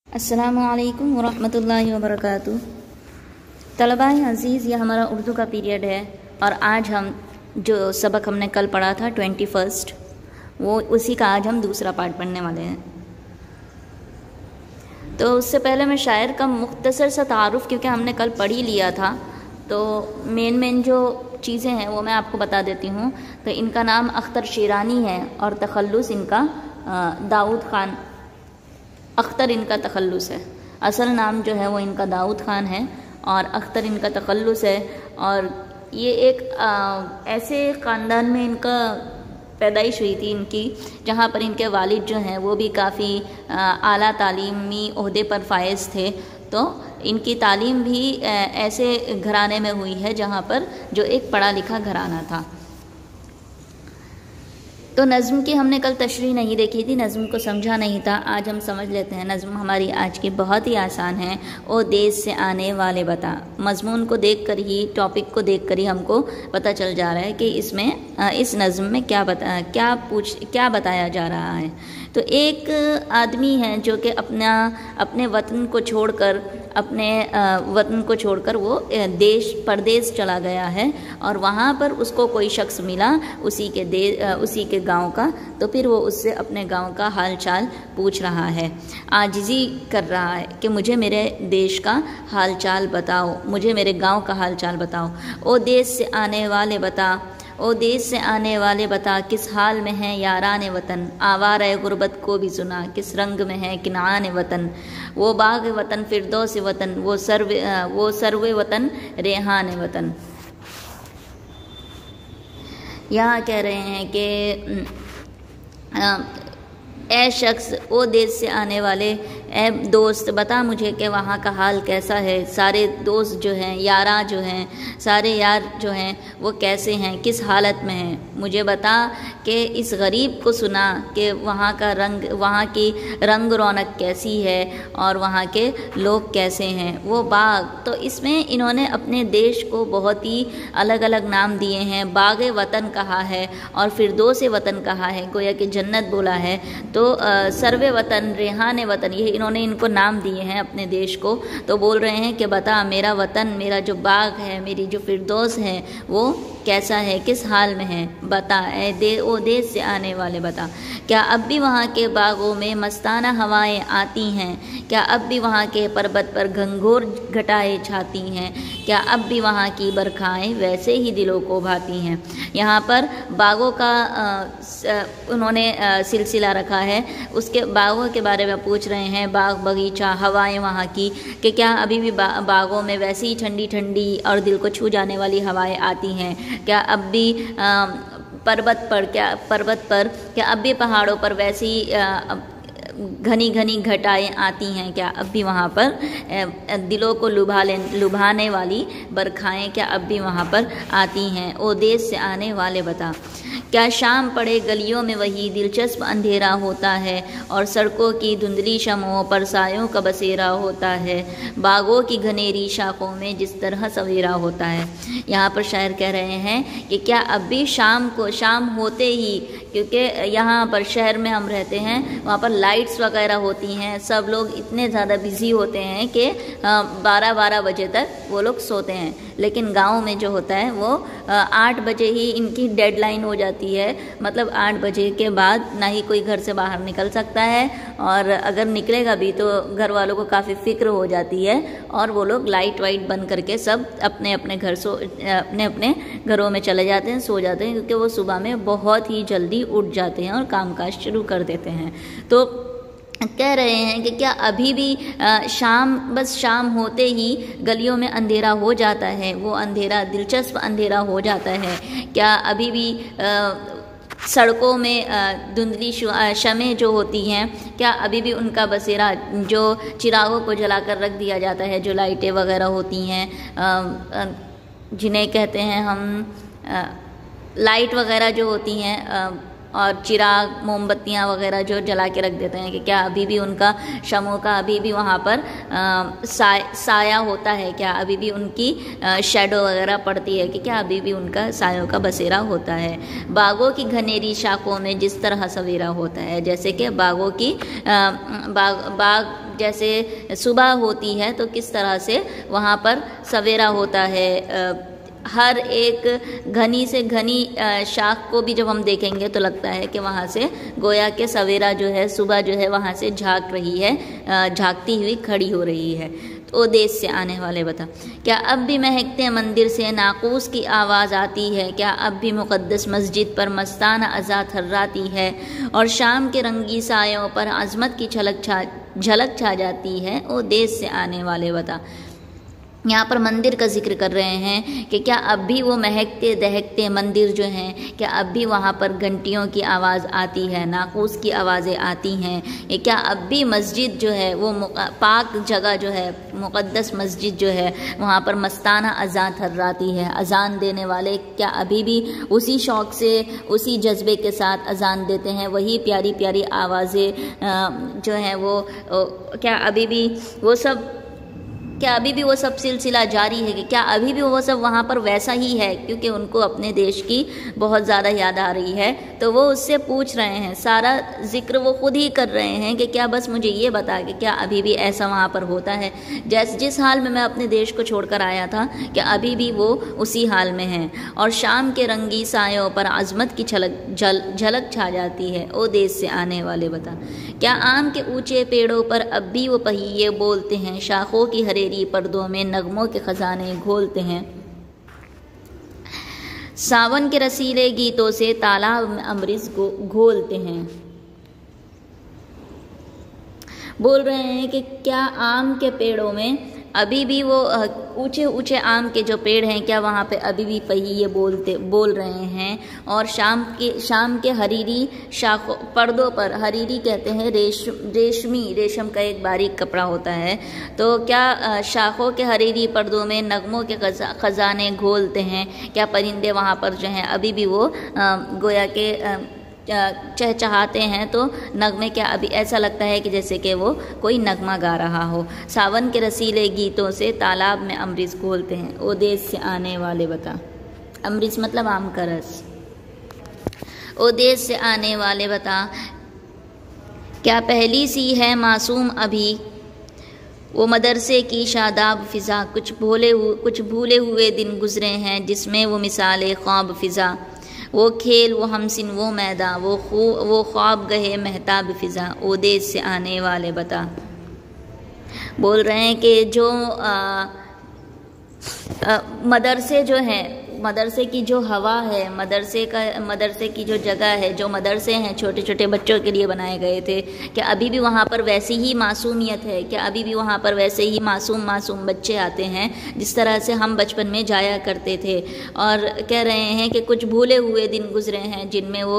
अस्सलामुअलैकुम वरहमतुल्लाहि वबरकातुहू। तलबाए अज़ीज़, यह हमारा उर्दू का पीरियड है और आज हम जो सबक हमने कल पढ़ा था 21 वो उसी का आज हम दूसरा पार्ट पढ़ने वाले हैं। तो उससे पहले मैं शायर का मुख्तसर सा तारुफ़, क्योंकि हमने कल पढ़ ही लिया था, तो मेन जो चीज़ें हैं वो मैं आपको बता देती हूँ। तो इनका नाम अख्तर शिरानी है और तखल्लुस इनका दाऊद ख़ान अख्तर इनका तखल्लुस है। असल नाम जो है वो इनका दाऊद ख़ान है और अख्तर इनका तखल्लुस है। और ये एक ऐसे ख़ानदान में इनका पैदाइश हुई थी इनकी, जहाँ पर इनके वालिद जो हैं वो भी काफ़ी आला तालीमी ओहदे पर फायज़ थे। तो इनकी तालीम भी ऐसे घराने में हुई है जहाँ पर जो एक पढ़ा लिखा घराना था। तो नज़्म की हमने कल तशरीह नहीं देखी थी, नज़्म को समझा नहीं था। आज हम समझ लेते हैं। नज़्म हमारी आज की बहुत ही आसान है। ओ देश से आने वाले बता। मज़मून को देख कर ही, टॉपिक को देख कर ही हमको पता चल जा रहा है कि इसमें इस नज़्म में क्या बताया जा रहा है। तो एक आदमी है जो कि अपने वतन को छोड़कर वो परदेश चला गया है और वहाँ पर उसको कोई शख्स मिला उसी के गांव का। तो फिर वो उससे अपने गांव का हाल चाल पूछ रहा है, आजिज़ी कर रहा है कि मुझे मेरे देश का हाल चाल बताओ, मुझे मेरे गांव का हाल चाल बताओ। ओ देश से आने वाले बता, ओ देश से आने वाले बता, किस हाल में है यारान वतन। आवारा गुर्बत को भी सुना, किस रंग में है किनान वतन। वो बाग वतन फिरदौस वतन, वो सर्वे वतन रेहान वतन। यहाँ कह रहे हैं कि ए शख्स, ओ देश से आने वाले, ए दोस्त, बता मुझे कि वहाँ का हाल कैसा है। सारे दोस्त जो हैं, यारा जो हैं, सारे यार जो हैं वो कैसे हैं, किस हालत में हैं। मुझे बता कि इस गरीब को सुना कि वहाँ की रंग रौनक कैसी है और वहाँ के लोग कैसे हैं। वो बाग, तो इसमें इन्होंने अपने देश को बहुत ही अलग अलग नाम दिए हैं। बाग वतन कहा है और फिरदौस वतन कहा है, गोया कि जन्नत बोला है। तो सर्वे वतन, रेहान वतन, ये इन्होंने इनको नाम दिए हैं अपने देश को। तो बोल रहे हैं कि बता मेरा वतन, मेरा जो बाग है, मेरी जो फिरदौस है वो कैसा है, किस हाल में है। बता ओ देश से आने वाले बता, क्या अब भी वहाँ के बागों में मस्ताना हवाएं आती हैं? क्या अब भी वहाँ के पर्वत पर घंघोर घटाएं छाती हैं? क्या अब भी वहाँ की बरखाएं वैसे ही दिलों को भाती हैं? यहाँ पर बागों का उन्होंने सिलसिला रखा है, उसके बागों के बारे में पूछ रहे हैं। बाग बगीचा, हवाएं वहाँ की, कि क्या अभी भी बागों में वैसी ही ठंडी ठंडी और दिल को छू जाने वाली हवाएं आती हैं? क्या अब भी पर्वत पर क्या अब भी पहाड़ों पर वैसी घनी घनी घटाएं आती हैं? क्या अब भी वहाँ पर दिलों को लुभाने वाली बरखाएं क्या अब भी वहाँ पर आती हैं? ओ देश से आने वाले बता, क्या शाम पड़े गलियों में वही दिलचस्प अंधेरा होता है और सड़कों की धुंधली शमों पर सायों का बसेरा होता है, बागों की घनेरी शाखों में जिस तरह सवेरा होता है। यहाँ पर शायर कह रहे हैं कि क्या अब भी शाम होते ही, क्योंकि यहाँ पर शहर में हम रहते हैं, वहाँ पर लाइट्स वगैरह होती हैं, सब लोग इतने ज़्यादा बिजी होते हैं कि 12-12 बजे तक वो लोग सोते हैं। लेकिन गांव में जो होता है वो 8 बजे ही इनकी डेडलाइन हो जाती है। मतलब 8 बजे के बाद ना ही कोई घर से बाहर निकल सकता है, और अगर निकलेगा भी तो घर वालों को काफ़ी फिक्र हो जाती है और वो लोग लाइट वाइट बंद करके सब अपने अपने घरों में चले जाते हैं, सो जाते हैं, क्योंकि वो सुबह में बहुत ही जल्दी उठ जाते हैं और कामकाज शुरू कर देते हैं। तो कह रहे हैं कि क्या अभी भी शाम होते ही गलियों में अंधेरा हो जाता है, वो अंधेरा दिलचस्प अंधेरा हो जाता है? क्या अभी भी सड़कों में धुंधली शमें जो होती हैं, क्या अभी भी उनका बसेरा, जो चिरागों को जलाकर रख दिया जाता है, जो लाइटें वगैरह होती हैं, जिन्हें कहते हैं हम लाइट वगैरह जो होती हैं, और चिराग मोमबत्तियाँ वगैरह जो जला के रख देते हैं, कि क्या अभी भी उनका शमों का अभी भी वहाँ पर साया होता है? क्या अभी भी उनकी शैडो वगैरह पड़ती है? कि क्या अभी भी उनका सायों का बसेरा होता है? बागों की घनेरी शाखों में जिस तरह सवेरा होता है, जैसे कि बागों की बाग जैसे सुबह होती है तो किस तरह से वहाँ पर सवेरा होता है। हर एक घनी से घनी शाख को भी जब हम देखेंगे तो लगता है कि वहाँ से गोया के सवेरा जो है, सुबह जो है वहाँ से झांक रही है, झांकती हुई खड़ी हो रही है। तो देश से आने वाले बता, क्या अब भी महकते मंदिर से नाकूस की आवाज़ आती है? क्या अब भी मुक़द्दस मस्जिद पर मस्ताना अज़ा थर्राती है और शाम के रंगी सायों पर अज़मत की झलक छा जाती है? ओ देश से आने वाले बता। यहाँ पर मंदिर का जिक्र कर रहे हैं कि क्या अब भी वो महकते दहकते मंदिर जो हैं, क्या अब भी वहाँ पर घंटियों की आवाज़ आती है, नाकूस की आवाज़ें आती हैं? ये क्या अब भी मस्जिद जो है वो पाक जगह जो है, मुक़द्दस मस्जिद जो है, वहाँ पर मस्ताना अज़ान थर्राती है? अज़ान देने वाले क्या अभी भी उसी शौक़ से, उसी जज्बे के साथ अज़ान देते हैं? वही प्यारी प्यारी आवाज़ें जो हैं वो क्या अभी भी वो सब सिलसिला जारी है? कि क्या अभी भी वो सब वहाँ पर वैसा ही है? क्योंकि उनको अपने देश की बहुत ज़्यादा याद आ रही है, तो वो उससे पूछ रहे हैं, सारा जिक्र वो खुद ही कर रहे हैं कि क्या बस मुझे ये बता कि क्या अभी भी ऐसा वहाँ पर होता है जिस हाल में मैं अपने देश को छोड़कर आया था, क्या अभी भी वो उसी हाल में हैं? और शाम के रंगी सायों पर अज़मत की झलक छा जाती है। ओ देश से आने वाले बता, क्या आम के ऊंचे पेड़ों पर अब भी वो पहिए बोलते हैं? शाखों की हरेरी पर्दों में नगमों के खजाने घोलते हैं। सावन के रसीले गीतों से तालाब में अमृत घोलते हैं। बोल रहे हैं कि क्या आम के पेड़ों में अभी भी वो ऊंचे ऊंचे आम के जो पेड़ हैं, क्या वहाँ पे अभी भी पहिए बोल रहे हैं? और शाम के हरीरी शाखों पर्दों पर, हरीरी कहते हैं रेशम का एक बारीक कपड़ा होता है, तो क्या शाखों के हरीरी पर्दों में नगमों के खजाने घोलते हैं? क्या परिंदे वहाँ पर जो हैं अभी भी वो गोया के चहचहाते हैं? तो नगमे क्या अभी ऐसा लगता है कि जैसे कि वो कोई नगमा गा रहा हो। सावन के रसीले गीतों से तालाब में अमृत घोलते हैं। ओ देश से आने वाले बता, अमृत मतलब आम का रस। ओ देश से आने वाले बता, क्या पहली सी है मासूम अभी वो मदरसे की शादाब फ़िज़ा? कुछ भूले हुए दिन गुजरे हैं जिसमें वो मिसाले ख्वाब फ़िज़ा, वो खेल, वो हमसिन, वो मैदा, वो ख्वाब गहे महताब फ़िज़ा। ओ देश से आने वाले बता। बोल रहे हैं कि जो मदरसे जो हैं, मदरसे की जो हवा है, मदरसे की जो जगह है, जो मदरसे हैं छोटे छोटे बच्चों के लिए बनाए गए थे, क्या अभी भी वहाँ पर वैसी ही मासूमियत है? क्या अभी भी वहाँ पर वैसे ही मासूम बच्चे आते हैं जिस तरह से हम बचपन में जाया करते थे? और कह रहे हैं कि कुछ भूले हुए दिन गुजरे हैं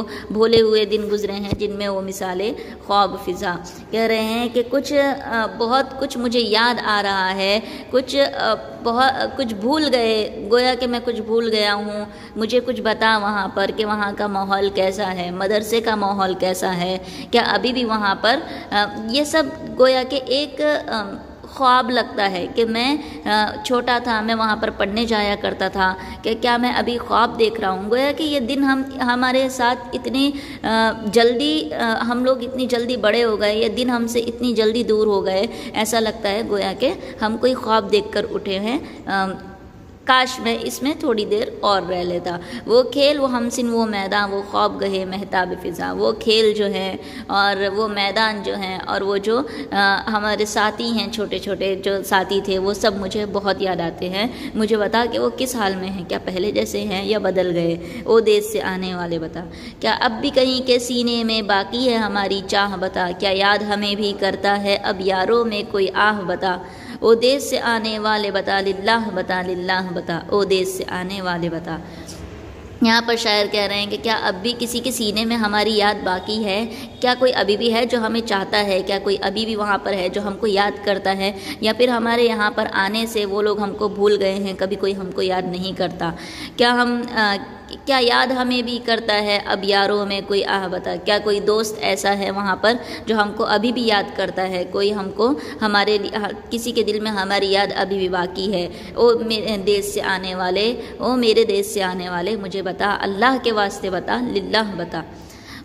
जिनमें वो मिसाले ख्वाब फ़िज़ा। कह रहे हैं कि बहुत कुछ मुझे याद आ रहा है, कुछ भूल गए, गोया कि मैं कुछ भूल गया हूँ, मुझे कुछ बता वहाँ पर कि वहाँ का माहौल कैसा है, मदरसे का माहौल कैसा है? क्या अभी भी वहाँ पर ये सब गोया के एक ख्वाब लगता है कि मैं छोटा था, मैं वहाँ पर पढ़ने जाया करता था, कि क्या मैं अभी ख्वाब देख रहा हूँ? गोया कि ये दिन हमारे साथ इतनी जल्दी, हम लोग इतनी जल्दी बड़े हो गए, ये दिन हमसे इतनी जल्दी दूर हो गए, ऐसा लगता है गोया कि हम कोई ख्वाब देखकर उठे हैं। काश मैं इसमें थोड़ी देर और रह लेता। वो खेल, वो हमसिन, वो मैदान, वो ख्वाब गहे महताब फ़िज़ा। वो खेल जो है और वो मैदान जो हैं और वो जो हमारे साथी हैं, छोटे छोटे जो साथी थे, वो सब मुझे बहुत याद आते हैं। मुझे बता कि वो किस हाल में हैं, क्या पहले जैसे हैं या बदल गए? ओ देश से आने वाले बता, क्या अब भी कहीं के सीने में बाकी है हमारी चाह बता? क्या याद हमें भी करता है अब यारों में कोई आह बता? ओ देश से आने वाले बता, लिल्लाह बता। ओ देश से आने वाले बता। यहाँ पर शायर कह रहे हैं कि क्या अब भी किसी के सीने में हमारी याद बाकी है? क्या कोई अभी भी है जो हमें चाहता है? क्या कोई अभी भी वहाँ पर है जो हमको याद करता है? या फिर हमारे यहाँ पर आने से वो लोग हमको भूल गए हैं, कभी कोई हमको याद नहीं करता? क्या याद हमें भी करता है अब यारों में कोई आह बता? क्या कोई दोस्त ऐसा है वहाँ पर जो हमको अभी भी याद करता है? कोई हमको किसी के दिल में हमारी याद अभी भी बाकी है? ओ मेरे देश से आने वाले, ओ मेरे देश से आने वाले, मुझे बता, अल्लाह के वास्ते बता, लिल्लाह बता।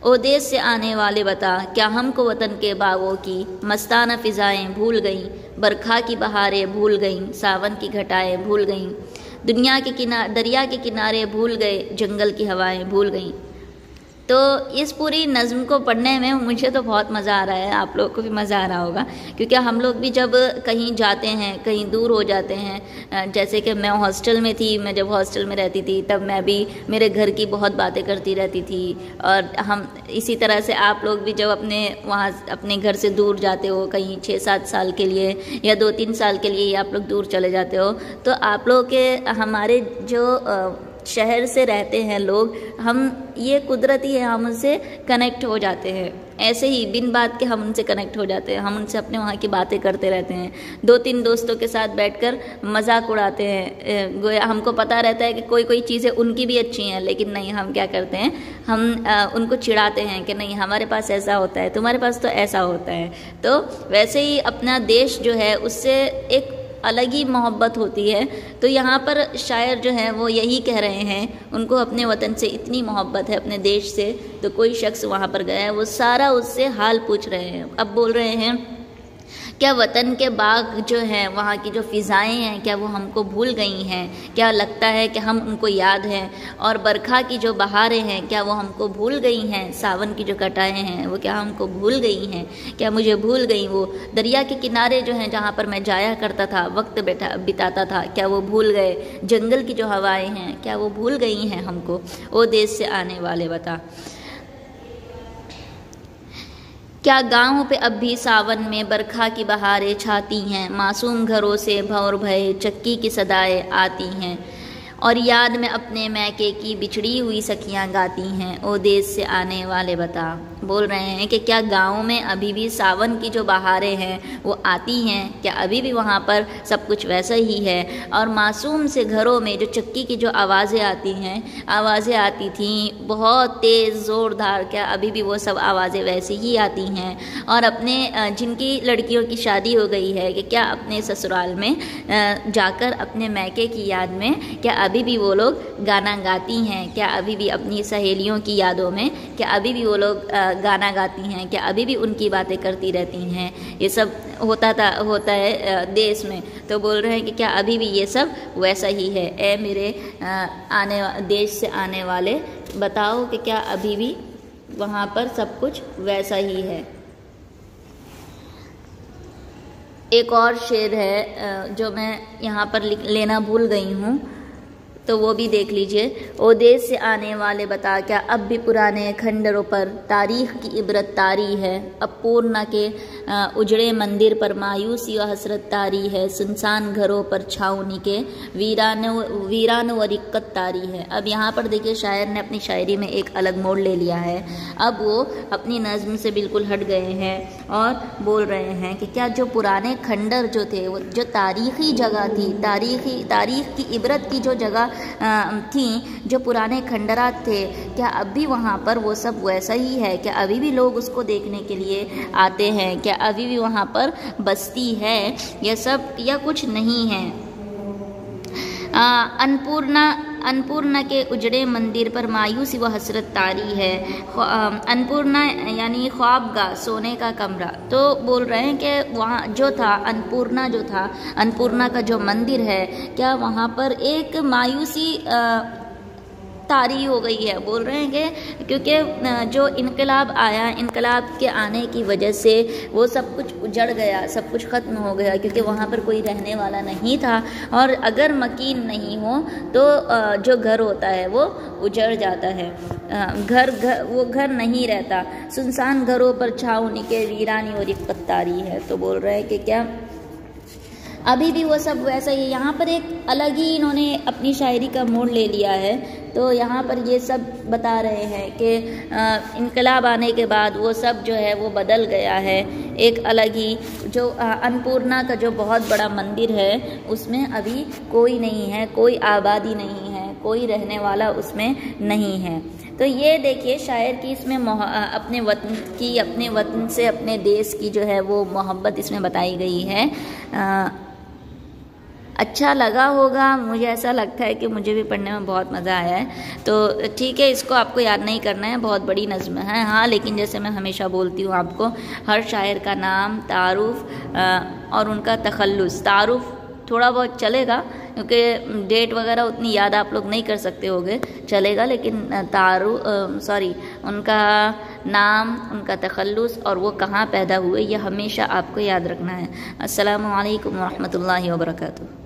ओ देश से आने वाले बता, क्या हमको वतन के बागों की मस्ताना फ़िज़ाएँ भूल गईं, बरखा की बहारें भूल गईं, सावन की घटाएँ भूल गईं, दरिया के किनारे भूल गए, जंगल की हवाएं भूल गईं। तो इस पूरी नज़्म को पढ़ने में मुझे तो बहुत मज़ा आ रहा है, आप लोगों को भी मज़ा आ रहा होगा, क्योंकि हम लोग भी जब कहीं जाते हैं, कहीं दूर हो जाते हैं, जैसे कि मैं हॉस्टल में थी, मैं जब हॉस्टल में रहती थी तब मैं भी मेरे घर की बहुत बातें करती रहती थी, और हम इसी तरह से आप लोग भी जब अपने घर से दूर जाते हो, कहीं 6-7 साल के लिए या 2-3 साल के लिए आप लोग दूर चले जाते हो, तो आप लोग के हमारे जो शहर से रहते हैं लोग, हम ये कुदरती है, हम उनसे कनेक्ट हो जाते हैं, ऐसे ही बिन बात के हम उनसे कनेक्ट हो जाते हैं, हम उनसे अपने वहाँ की बातें करते रहते हैं, 2-3 दोस्तों के साथ बैठकर मजाक उड़ाते हैं। गोया हमको पता रहता है कि कोई चीज़ें उनकी भी अच्छी हैं, लेकिन नहीं, हम क्या करते हैं, हम उनको चिढ़ाते हैं कि नहीं हमारे पास ऐसा होता है, तुम्हारे पास तो ऐसा होता है। तो वैसे ही अपना देश जो है उससे एक अलग ही मोहब्बत होती है। तो यहाँ पर शायर जो हैं वो यही कह रहे हैं, उनको अपने वतन से इतनी मोहब्बत है, अपने देश से। तो कोई शख्स वहाँ पर गया है, वो सारा उससे हाल पूछ रहे हैं। अब बोल रहे हैं क्या वतन के बाग जो हैं, वहाँ की जो फ़िज़ाएँ हैं, क्या वो हमको भूल गई हैं? क्या लगता है कि हम उनको याद हैं? और बरखा की जो बहारें हैं, क्या वो हमको भूल गई हैं? सावन की जो घटाएँ हैं, वो क्या हमको भूल गई हैं? क्या मुझे भूल गई वो? दरिया के किनारे जो हैं, जहाँ पर मैं जाया करता था, वक्त बिताता था, क्या वो भूल गए? जंगल की जो हवाएँ हैं, क्या वो भूल गई हैं हमको? ओ देश से आने वाले बता। क्या गाँव पे अब भी सावन में बरखा की बहारें छाती हैं, मासूम घरों से भौर भये चक्की की सदाएँ आती हैं, और याद में अपने मैके की बिछड़ी हुई सखियाँ गाती हैं, ओ देश से आने वाले बता। बोल रहे हैं कि क्या गाँव में अभी भी सावन की जो बहारें हैं वो आती हैं? क्या अभी भी वहाँ पर सब कुछ वैसा ही है? और मासूम से घरों में जो चक्की की जो आवाज़ें आती थीं बहुत तेज़ ज़ोरदार, क्या अभी भी वो सब आवाज़ें वैसी ही आती हैं? और अपने जिनकी लड़कियों की शादी हो गई है, कि क्या अपने ससुराल में जाकर अपने मैके की याद में क्या अभी भी वो लोग गाना गाती हैं? क्या अभी भी अपनी सहेलियों की यादों में क्या अभी भी वो लोग गाना गाती हैं? क्या अभी भी उनकी बातें करती रहती हैं? ये सब होता है देश में। तो बोल रहे हैं कि क्या अभी भी ये सब वैसा ही है? ए मेरे देश से आने वाले, बताओ कि क्या अभी भी वहाँ पर सब कुछ वैसा ही है? एक और शेर है जो मैं यहाँ पर लेना भूल गई हूँ, तो वो भी देख लीजिए। ओ देश से आने वाले बता, क्या अब भी पुराने खंडरों पर तारीख की इबरत तारी है? अब पूर्णा के उजड़े मंदिर पर मायूसी व हसरत तारी है, सुनसान घरों पर छावनी के वीरान व रिक्कत तारी है। अब यहाँ पर देखिए शायर ने अपनी शायरी में एक अलग मोड़ ले लिया है। अब वो अपनी नज़्म से बिल्कुल हट गए हैं और बोल रहे हैं कि क्या जो पुराने खंडर जो थे, वो जो तारीख़ी जगह थी, तारीख़ की इबरत की जो जगह थी, जो पुराने खंडरात थे, क्या अब भी वहाँ पर वो सब वैसा ही है? क्या अभी भी लोग उसको देखने के लिए आते हैं? क्या अभी भी वहाँ पर बस्ती है ये सब, या कुछ नहीं है? अन्नपूर्णा के उजड़े मंदिर पर मायूसी व हसरत तारी है। अन्नपूर्णा यानी ख्वाबगाह, सोने का कमरा। तो बोल रहे हैं कि वहाँ जो था अन्नपूर्णा का जो मंदिर है, क्या वहाँ पर एक मायूसी तारी हो गई है? बोल रहे हैं कि क्योंकि जो इनकलाब आया, इनकलाब के आने की वजह से वो सब कुछ उजड़ गया, सब कुछ ख़त्म हो गया, क्योंकि वहाँ पर कोई रहने वाला नहीं था। और अगर मकीन नहीं हो तो जो घर होता है वो उजड़ जाता है, वो घर नहीं रहता। सुनसान घरों पर छावनी के वीरानी और एक पत्तारी है। तो बोल रहे हैं कि क्या अभी भी वो सब वैसा ही है? यहाँ पर एक अलग ही इन्होंने अपनी शायरी का मोड़ ले लिया है। तो यहाँ पर ये सब बता रहे हैं कि इनकलाब आने के बाद वो सब जो है वो बदल गया है। एक अलग ही जो अन्नपूर्णा का जो बहुत बड़ा मंदिर है, उसमें अभी कोई नहीं है, कोई आबादी नहीं है, कोई रहने वाला उसमें नहीं है। तो ये देखिए शायर की इसमें अपने वतन से, अपने देश की जो है वो मोहब्बत इसमें बताई गई है। अच्छा लगा होगा, मुझे ऐसा लगता है कि मुझे भी पढ़ने में बहुत मज़ा आया है। तो ठीक है, इसको आपको याद नहीं करना है, बहुत बड़ी नज़्म है। हाँ, लेकिन जैसे मैं हमेशा बोलती हूँ आपको, हर शायर का नाम, तारुफ और उनका तखल्लुस। तारुफ थोड़ा बहुत चलेगा क्योंकि डेट वगैरह उतनी याद आप लोग नहीं कर सकते होगे, चलेगा, लेकिन उनका नाम, उनका तखल्लुस और वो कहाँ पैदा हुए, ये हमेशा आपको याद रखना है। अस्सलामु अलैकुम वरहमतुल्लाहि वबरकातुहू।